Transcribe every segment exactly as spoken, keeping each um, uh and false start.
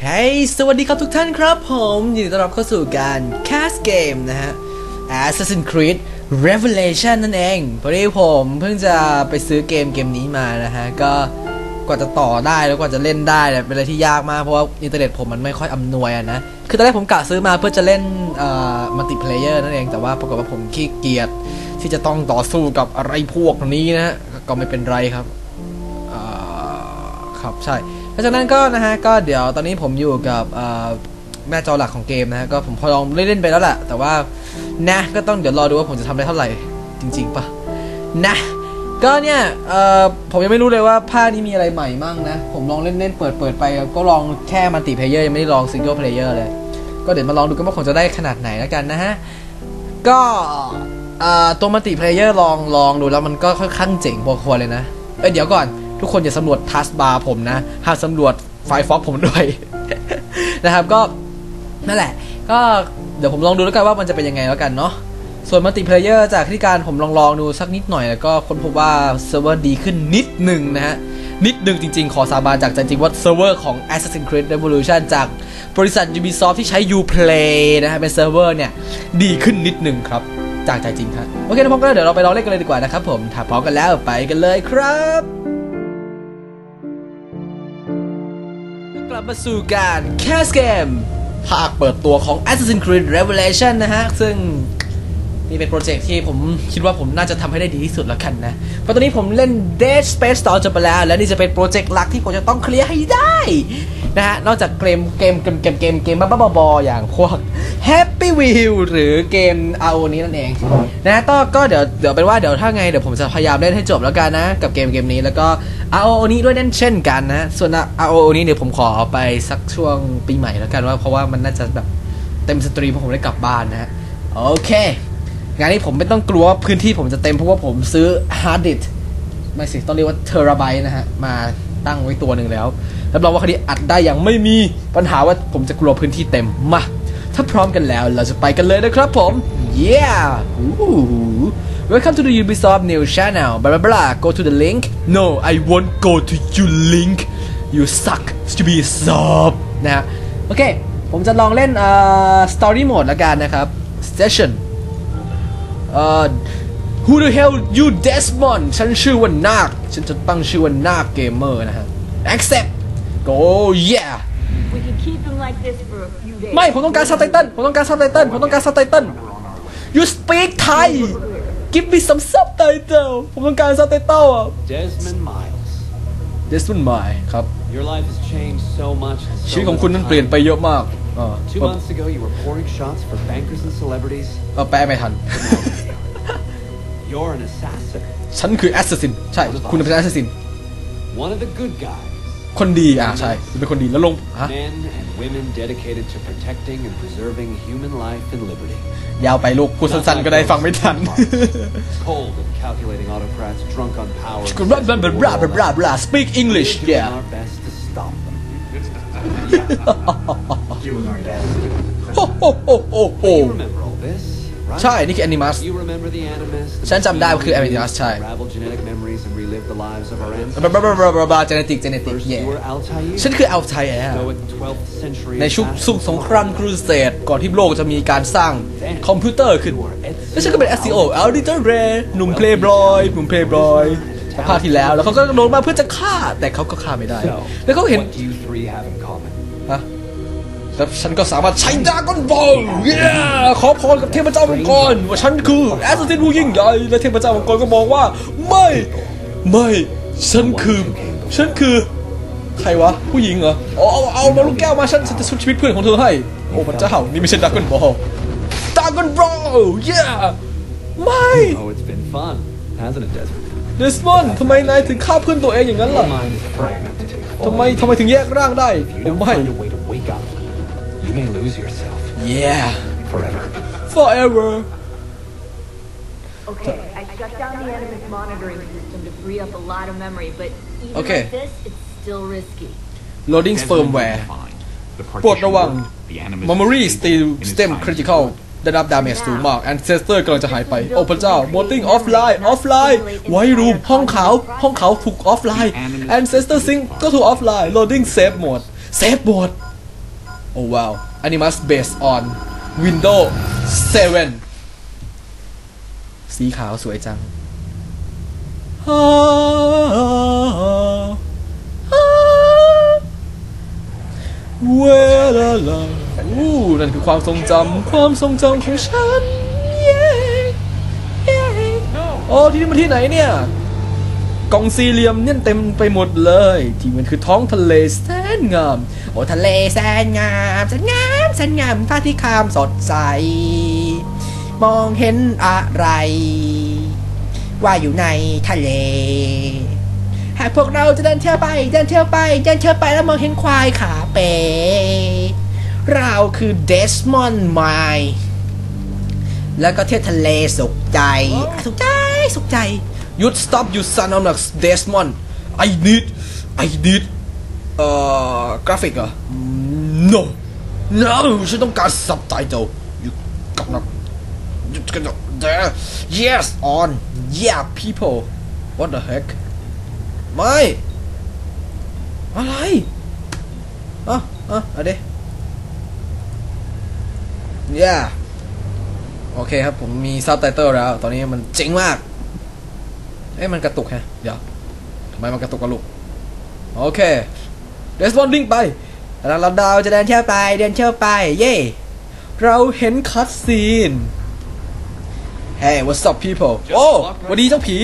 Hey สวัสดีครับทุกท่านครับผมยินดีต้อนรับเข้าสู่การแคสเกมนะฮะ Assassin's Creed Revelation นั่นเองพอดีผมเพิ่งจะไปซื้อเกมเกมนี้มานะฮะก็กว่าจะต่อได้แล้วกว่าจะเล่นได้เป็นอะไรที่ยากมากเพราะว่าอินเทอร์เน็ตผมมันไม่ค่อยอำนวยอะนะคือตอนแรกผมกะซื้อมาเพื่อจะเล่นเอ่อมัลติเพลเยอร์นั่นเองแต่ว่าปรากฏว่าผมขี้เกียจที่จะต้องต่อสู้กับอะไรพวกนี้นะฮะก็ไม่เป็นไรครับอ่าครับใช่เพราะฉะนั้นก็นะฮะก็เดี๋ยวตอนนี้ผมอยู่กับแม่จอหลักของเกมนะฮะก็ผมพอลองเล่นๆไปแล้วแหละแต่ว่านะก็ต้องเดี๋ยวรอดูว่าผมจะทำได้เท่าไหร่จริงๆปะนะก็เนี่ยเอ่อผมยังไม่รู้เลยว่าภาคนี้มีอะไรใหม่มั่งนะผมลองเล่นๆเปิดเปิดไปก็ลองแค่มัลติเพลเยอร์ยังไม่ได้ลองซิงเกิลเพลเยอร์เลยก็เดี๋ยวมาลองดูกันว่าผมจะได้ขนาดไหนแล้วกันนะฮะก็ตัวมัลติเพลเยอร์ลองลองดูแล้วมันก็ค่อนข้างเจ๋งพอควรเลยนะเอ้ยเดี๋ยวก่อนทุกคนอย่าสำรวจทัสบาร์ผมนะห้ามสำรวจไฟฟ็อกผมด้วย นะครับก็นั่นแหละก็เดี๋ยวผมลองดูแล้วกันว่ามันจะเป็นยังไงแล้วกันเนาะส่วนมัลติเพลเยอร์จากที่การผมลองลองดูสักนิดหน่อยแล้วก็ค้นพบว่าเซิร์ฟเวอร์ดีขึ้นนิดหนึ่งนะฮะนิดหนึ่งจริงๆขอสาบานจากใจจริงว่าเซิร์ฟเวอร์ของ Assassin's Creed Revolution จากบริษัท Ubisoft ที่ใช้ Uplay นะฮะเป็นเซิร์ฟเวอร์เนี่ยดีขึ้นนิดหนึ่งครับจากใจจริงครับโอเคนะพร้อมกันเดี๋ยวเราไปลองเล่นกันเลยดีกว่านะครับผมถ้าพร้อมกันแล้วไปกันเลยครับกลับมาสู่การแคสเกมภาคเปิดตัวของ Assassin's Creed Revelation นะฮะซึ่งนี่เป็นโปรเจกต์ที่ผมคิดว่าผมน่าจะทำให้ได้ดีที่สุดแล้วกันนะเพราะตอนนี้ผมเล่น Dead Space ต่อจบไปแล้วและนี่จะเป็นโปรเจกต์หลักที่ผมจะต้องเคลียร์ให้ได้นะฮะนอกจากเกมเกมเกมเกมเกมเกมบ้าๆบอๆอย่างพวก Happy Wheel หรือเกม อาร์ โอ นี้นั่นเองนะก็ก็เดี๋ยวเดี๋ยวเป็นว่าเดี๋ยวถ้าไงเดี๋ยวผมจะพยายามเล่นให้จบแล้วกันนะกับเกมเกมนี้แล้วก็ อาร์ โอ นี้ด้วยนั่นเช่นกันนะส่วน อาร์ โอ นี้เดี๋ยวผมขอเอาไปสักช่วงปีใหม่แล้วกันว่าเพราะว่ามันน่าจะแบบเต็มสตรีมเพราะผมได้กลับบ้านนะฮะโอเคงานนี้ผมไม่ต้องกลัวว่าพื้นที่ผมจะเต็มเพราะว่าผมซื้อฮาร์ดดิสก์ไม่สิต้องเรียกว่าเทราไบต์นะฮะมาตั้งไว้ตัวหนึ่งแล้วรับรองว่าคดีอัดได้อย่างไม่มีปัญหาว่าผมจะกลัวพื้นที่เต็มมาถ้าพร้อมกันแล้วเราจะไปกันเลยนะครับผม yeah welcome to the Ubisoft new channel blah blah blah go to the link no I won't go to you link you suck stupid sob นะฮะโอเคผมจะลองเล่นเอ่อ story mode ละกันนะครับ session Uh, who the hell you Desmond ฉันชื่อว่านาคฉันจะตั้งชื่อว่านาคเกมเมอร์นะฮะ accept go yeah ไม่ผมต้องการซับไตเติ้ลผมต้องการซับไตเติ้ลผมต้องการซับไตเติ้ล you speak Thai give me some subtitle ผมต้องการซับไตเติ้ลอ่ะ Desmond Miles Desmond Miles ครับ Your life has changed so much ชีวิตของคุณนั้นเปลี่ยนไปเยอะมาก Two months ago you were pouring shots for bankers and celebrities เออแปลไม่ทัน You're an assassin ฉันคือ assassin ใช่คุณเป็น assassin One of the good guys คนดีอ่ะใช่คุณเป็นคนดีแล้วลงฮะ Men and women dedicated to protecting and preserving human life and liberty ยาวไปลูกพูดสั้นๆก็ได้ฟังไม่ทัน Cold and calculating autocrats drunk on power blah blah blah blah blah blah speak English yeah our best to stop them ho ho ho ho ho You remember all this ใช่นี่คือ Animus ฉันจำได้ว่าคือ Animus ใช่บลาบลาบลาบลาบลา genetic genetic แย่ฉันคือ Altair ในชุกสุกสงครามครูเสดก่อนที่โลกจะมีการสร้างคอมพิวเตอร์ขึ้นแล้วฉันก็เป็น เอส ซี โอ Auditor Ray หนุ่ม Playboy หนุ่ม Playboy ภาคที่แล้วแล้วเขาก็โดนมาเพื่อจะฆ่าแต่เขาก็ฆ่าไม่ได้แล้วเขาเห็นฮะแล้วฉันก็สามารถใช้ดราก้อนบอลขอพรกับเทพเจ้ามังกรว่าฉันคือแอสซัสซินผู้ยิ่งใหญ่และเทพเจ้ามังกรก็บอกว่าไม่ไม่ฉันคือฉันคือใครวะผู้หญิงเหรอเอาเอาเอามาลูกแก้วมาฉันจะชุบชีวิตเพื่อนของเธอให้โอ้พระเจ้านี่ไม่ใช่ดราก้อนบอลดราก้อนบอล yeah ไม่เดสมอนด์ทำไมนายถึงฆ่าเพื่อนตัวเองอย่างนั้นล่ะทำไมทำไมถึงแยกร่างได้ผมไม่ You may lose yourself. Yeah. Forever. Forever. Okay, I shut down the Animus monitoring system to free up a lot of memory, but even okay. like this, it's still risky. Loading firmware. โปรดระวัง Memory Stem Critical ได้รับ damage สูงมาก Ancestor กำลังจะหายไปโอ้พระเจ้า Modding Offline Offline White Room ห้องขาวห้องขาวถูก Offline Ancestor Sync ก็ถูก Offline Loading Save Mode Save Mode โอ้ว้าว Animus based on Windows เซเว่น สีขาวสวยจังเวลาลาอู้นั่นคือความทรงจำความทรงจำของฉันเย้เย้โอ้ที่นี่มาที่ไหนเนี่ยกองสี่เหลี่ยมเนี่ยเต็มไปหมดเลยที่มันคือท้องทะเลแสนงามโอ้ทะเลแสนงามแสนงามแสนงามพระอาทิตย์คามสดใสมองเห็นอะไรว่าอยู่ในทะเลหากพวกเราจะเดินเที่ยวไปเดินเที่ยวไปเดินเที่ยวไปแล้วมองเห็นควายขาเป๋เราคือเดสมอนด์ไมล์แล้วก็เที่ยวทะเลสุขใจสุขใจสุขใจหยุด stop you son of a Desmond I need I need เอ่อกราฟิกเหรอ no no ฉันต้องการ subtitle you กับนัก you กัน there yes on yeah people what the heck ไม่อะไรอ่ะอ่ะเอาดิ yeah โอเคครับผมมี subtitle แล้วตอนนี้มันเจ๋งมากเอ้ยมันกระตุกฮะเดี๋ยวทำไมมันกระตุกกระลุกโอเคเดสมอนด์วิ่งไปแล้วเราดาวจะเดินเที่ยวไปเดินเที่ยวไปเย่เราเห็นคัตซีน Hey what's up people โอ้วันดีเจ้าผี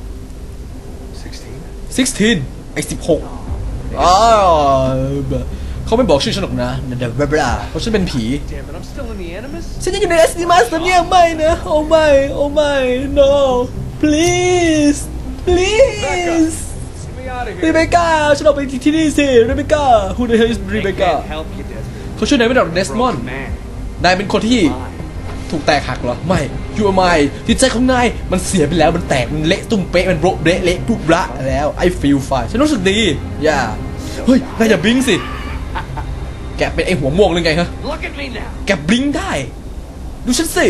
สิบหกไอ้สิบหกอ๋อเขาไม่บอกชื่อฉันหรอกนะเดี๋ยวเบลาเพราะฉันเป็นผีฉันยังอยู่ใน Animus ตอนนี้ไม่นะโอ้ไม่โอ้ไม่ no please please รีเบคก้าฉันออกไปที่นี่สิรีเบคก้า who the hell is รีเบคก้าเขาช่วยนายไม่ได้หรอกเดสมอนด์นายเป็นคนที่ถูกแตกหักเหรอไม่ยูไม่จิตใจของนายมันเสียไปแล้วมันแตกมันเละตุ้มเป๊ะมันโบะเละเละปุ๊บละแล้ว I feel fine ฉันรู้สึกดีอย่าเฮ้ยนายอย่าบลิงสิแกเป็นไอหัวม่วงหรือไงฮะแกบลิงได้ดูฉันสิ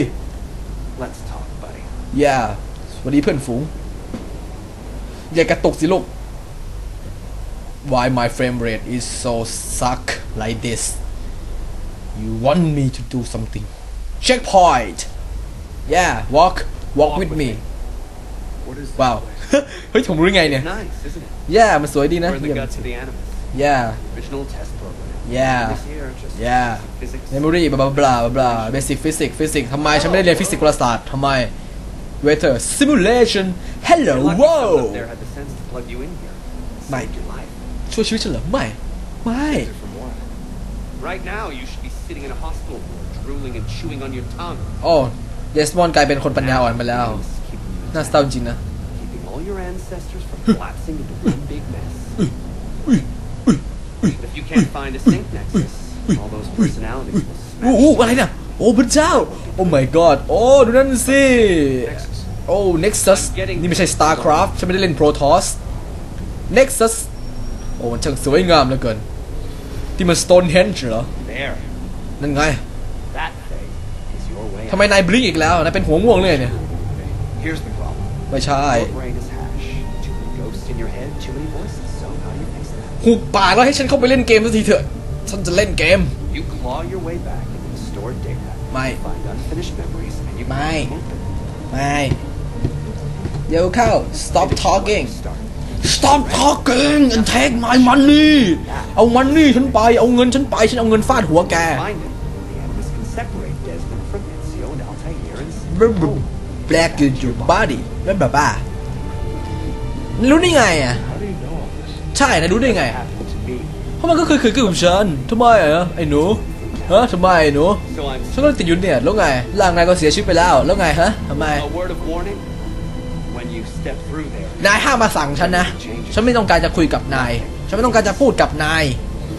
อย่าวันนี้เพื่อนฝูงอย่ากระตุกสิลูก Why my frame rate is so suck like this You want me to do something Checkpoint Yeah walk walk with me ว้าว เฮ้ยผมรู้ไงเนี่ย Yeah มันสวยดีนะ Yeah Yeah Yeah Memory บลาบลาบลา Basic Physics Physics ทำไมฉันไม่ได้เรียนฟิสิกส์กลศาสตร์ทำไมWeather Simulation Hello Wow ไม่ช่วยชีวิตฉันเหรอไม่ไม่ Right now you should be sitting in a hospital ward drooling and chewing on your tongue โอ้เดสมอนด์กลายเป็นคนปัญญาอ่อนไปแล้วน่าเศร้าจริงนะ keeping all your ancestors from collapsing into one big mess If you can't find a sync nexus all those personalities will smash โอ้โหอะไรเนี่ยโอ้พระเจ้าโอ้ my god โอ้ดูนั่นสิโอ้ Nexus นี่ไม่ใช่ Starcraft ฉันไม่ได้เล่น Protoss Nexus โอ้มันช่างสวยงามเหลือเกินที่มัน Stonehenge เหรอนั่นไงทำไมนายบลิงอีกแล้วนายเป็นหัวม่วงเลยเนี่ยไม่ใช่หุบปากแล้วให้ฉันเข้าไปเล่นเกมสักทีเถอะฉันจะเล่นเกมไม่ไม่ไม่เดี๋ยวเข้า stop talking stop talking and take my money เอามันนี่ฉันไปเอาเงินฉันไปฉันเอาเงินฟาดหัวแกBlack is your body แล้วแบบว่ารู้ได้ไงอ่ะใช่นะรู้ได้ไงเพราะมันก็เคยเคยเกิดกับฉันทำไมอ่ะไอ้หนูฮะทำไมไอ้หนูฉันก็ติดอยู่เนี่ยแล้วไงร่างนายก็เสียชีวิตไปแล้วแล้วไงฮะทำไมนายห้ามมาสั่งฉันนะฉันไม่ต้องการจะคุยกับนายฉันไม่ต้องการจะพูดกับนาย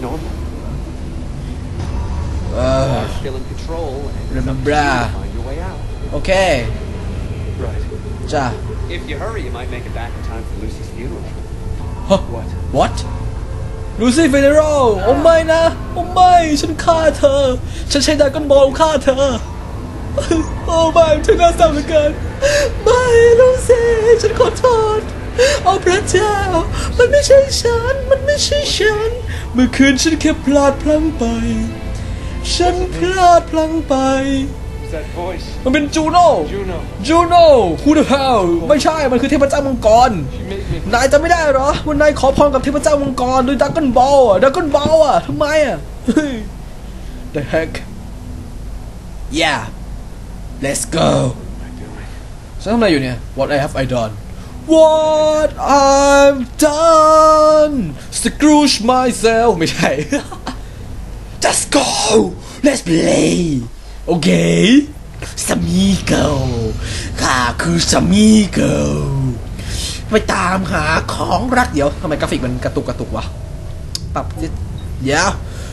เออเรมบราโอเคจ้า If you hurry, you might make it back in time for Lucy's funeral. Huh? What? What? Lucy funeral? โอ้ไม่นะโอ้ไม่ฉันฆ่าเธอฉันใช้ดราก้อนบอลฆ่าเธอโอ้ไม่ฉันน่าเศร้าเหลือเกินไม่ลูซี่ฉันขอโทษโอ้พระเจ้ามันไม่ใช่ฉันมันไม่ใช่ฉันเมื่อคืนฉันแค่พลาดพลั้งไปฉันพลาดพลั้งไป Who's that voice? มันเป็นจูโน่ Juno. จูโน่ Who the hell ไม่ใช่มันคือเทพเจ้ามังกร She made me. นายจำไม่ได้เหรอวันนายขอพรกับเทพเจ้ามังกรด้วยดักกันบอลอ่ะดักกันบอลอ่ะทำไมอ่ะ The heck yeah let's go ฉันทำอะไรอยู่เนี่ย What I have I done What I've done Scrooge myself ไม่ใช่ Just go Let's play โอเคสมีเกิลข้าคือสมีเกิลไปตามหาของรักเดี๋ยวทำไมกราฟิกมันกระตุกกระตุกวะปรับจิเดี๋ยว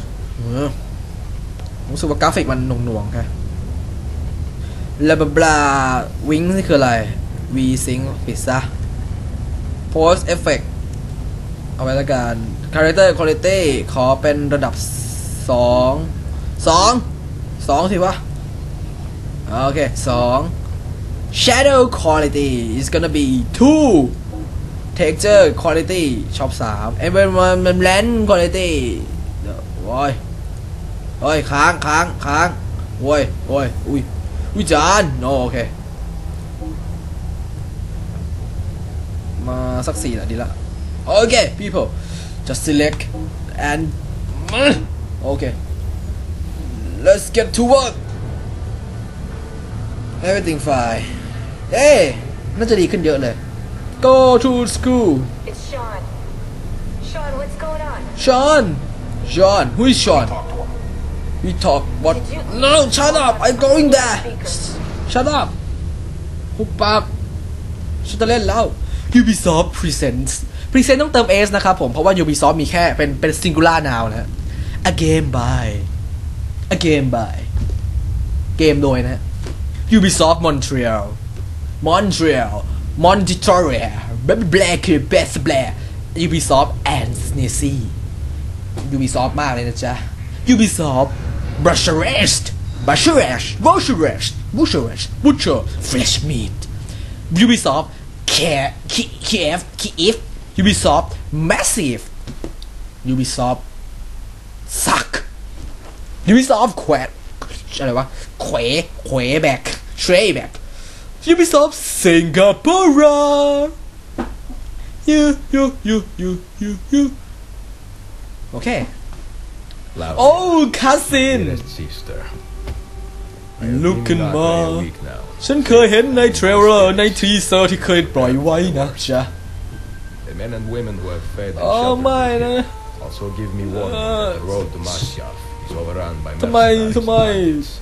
รู้สึกว่ากราฟิกมันหน่วงๆค่ะแล้วบลาวิงนี่คืออะไร V sync ปิดซะ Post Effect เอาไว้แล้วกัน Character Quality ขอเป็นระดับสองสองสองสิวะโอเคสอง Shadow Quality is gonna be two Texture Quality ชอบสาม Environment Quality โว้ยโอ้ยค้างค้างค้างโว้ยโว้ยอุ้ยอุ้ยจานโนโอเคมาสักสี่ละดีละโอเค people just select and โอเค let's get to work everything fine เอ๊ะน่าจะดีขึ้นเยอะเลย go to school It's Sean. Sean, what's going on? Sean Sean who is Sean we talk what no shut up I'm going there shut up หุบปากฉันจะเล่นแล้ว Ubisoft Presents Present ต้องเติม S นะครับผมเพราะว่า Ubisoft มีแค่เป็นเป็น singular noun นะฮะ A game by A game by เกมโดยนะฮะ Ubisoft Montreal Montreal Montreal Black Best Black Ubisoft and Sneezy Ubisoft มากเลยนะจ๊ะ Ubisoft Bucharest Bucharest Bucharest Bucharest Butcher Fresh Meat Ubisoft Kiev Kiev Ubisoft Massive Ubisoft Suck Ubisoft แขวะอะไรวะแขวแขวแบกเทรย์แบก Ubisoft Singapore you you you you you you โอเค Oh cousin sister Look at me ฉันเคยเห็นในเทรลเลอร์ในทีเซอร์ที่เคยปล่อยไว้นะจ๊ะ The men and women who have fed and อ๋อ sheltered ไม่นะ also give me warning that the road to Moscow is overrun by ทำไม mercenaries ทำไม and bandits.